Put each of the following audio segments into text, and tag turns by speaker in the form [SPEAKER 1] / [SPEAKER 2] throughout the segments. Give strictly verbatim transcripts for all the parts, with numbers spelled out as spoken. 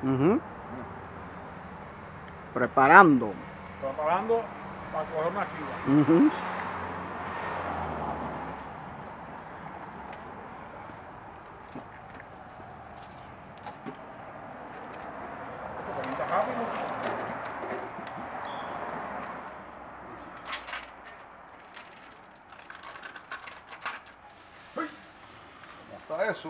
[SPEAKER 1] Uh-huh. Preparando.
[SPEAKER 2] Preparando para coger una chiva.
[SPEAKER 1] Uh-huh.
[SPEAKER 2] Esto calienta rápido.
[SPEAKER 3] ¿Cómo está eso?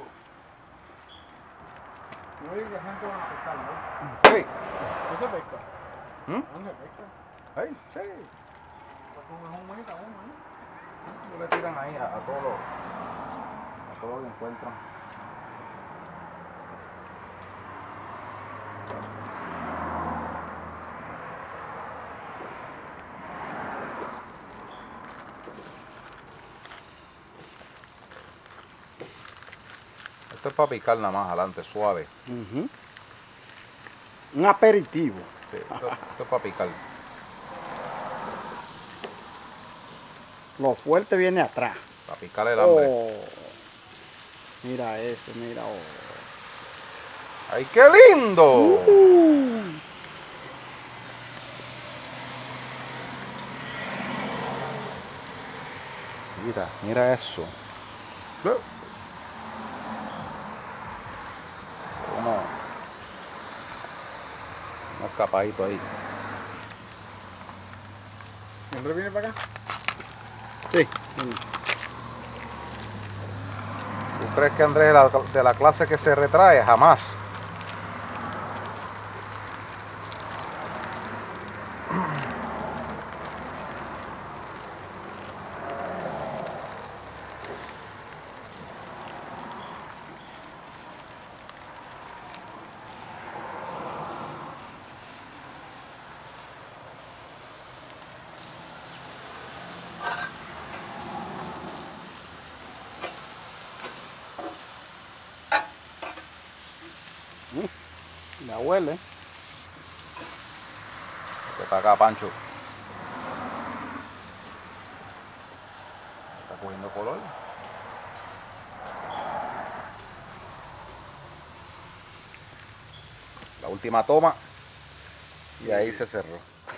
[SPEAKER 2] Yo digo que la gente va a pescar, ¿no?
[SPEAKER 3] Sí.
[SPEAKER 2] ¿No se pesca?
[SPEAKER 3] ¿Mm?
[SPEAKER 2] ¿Dónde se pesca?
[SPEAKER 3] Ay, sí.
[SPEAKER 2] Pues con mejor manita uno, ¿no?
[SPEAKER 3] Ellos le tiran ahí a, a todos los a todos los que encuentran. Esto es para picar nada más adelante, suave.
[SPEAKER 1] Uh-huh. Un aperitivo.
[SPEAKER 3] Sí, esto, esto es para picar.
[SPEAKER 1] Lo fuerte viene atrás.
[SPEAKER 3] Para picar el hambre.
[SPEAKER 1] Oh. Mira eso, mira. Oh.
[SPEAKER 3] ¡Ay, qué lindo!
[SPEAKER 1] Uh.
[SPEAKER 3] Mira, mira eso. Uno, un escapadito ahí.
[SPEAKER 2] ¿Siempre viene para acá?
[SPEAKER 1] Sí.
[SPEAKER 3] ¿Tú crees que Andrés es la- de la clase que se retrae? Jamás.
[SPEAKER 1] La huele.
[SPEAKER 3] Que para acá, Pancho. Está cogiendo color. La última toma. Y ahí se cerró.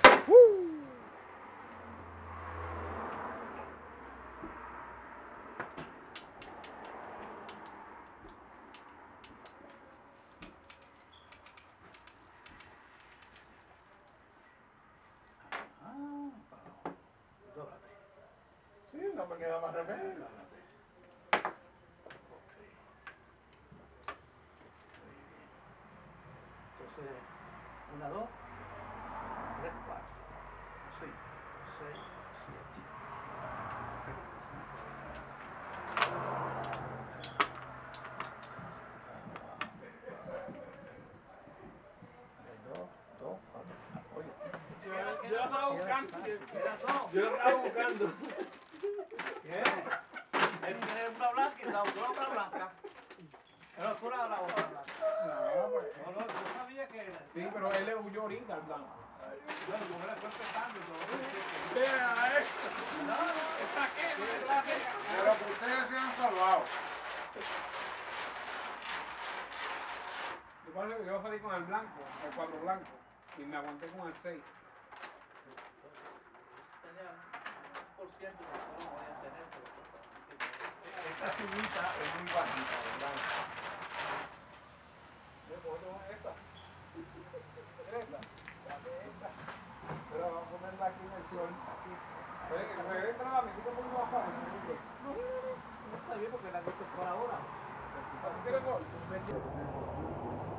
[SPEAKER 2] Sí, no me queda más remedio.
[SPEAKER 4] Entonces, una, dos, tres, cuatro, cinco, seis, siete. Dos, dos, cuatro. Oye,
[SPEAKER 2] Yo yo la estaba buscando.
[SPEAKER 4] queda dos.
[SPEAKER 2] Yo la estaba buscando.
[SPEAKER 4] ¿Qué? Él tiene una blanca y la otra otra blanca. Pero tú la la otra blanca.
[SPEAKER 2] No, pues.
[SPEAKER 4] No, no, yo sabía que era.
[SPEAKER 2] Sí, pero él le huyó ahorita al blanco.
[SPEAKER 4] Bueno, como le fue empezando y todo.
[SPEAKER 2] Vea esto. ¿Esa qué? ¿No se clase?
[SPEAKER 3] Pero que ustedes se han salvado.
[SPEAKER 2] Yo parece que yo salí con el blanco, el cuatro blanco, y me aguanté con el seis.
[SPEAKER 4] Tenía un por ciento que no lo voy a tener, pero
[SPEAKER 2] Esta subida es muy bajita, ¿verdad? Yo puedo esta. Esta. Dame esta. Pero vamos a ponerla aquí en el sol. Aquí. Oye, que me ve entrada, me quito un poquito más fácil.
[SPEAKER 4] no, no, no, no está bien porque la he visto por ahora.
[SPEAKER 2] ¿Tú quieres gol?